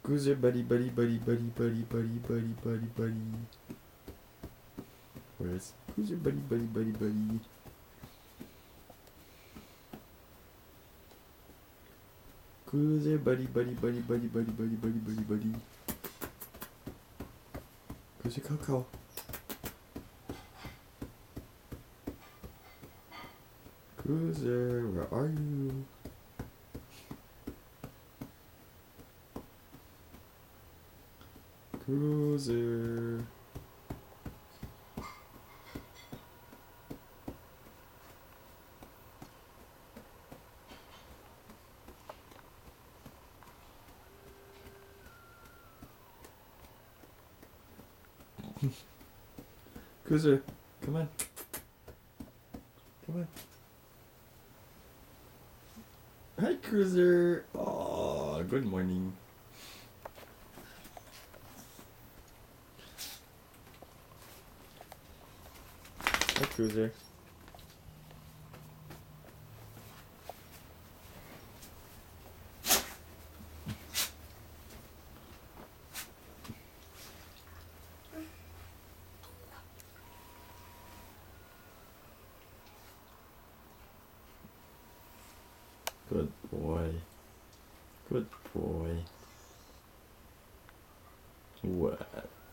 Cruiser buddy buddy buddy buddy buddy buddy buddy buddy buddy. Where's Cruiser buddy buddy buddy buddy? Cruiser buddy buddy buddy buddy buddy buddy buddy buddy buddy. Cruiser Coco. Cruiser, where are you? Cruiser. Cruiser, come on. Come on. Hi, Cruiser. Oh, good morning. Hi, Cruiser. Good boy. Good boy. What?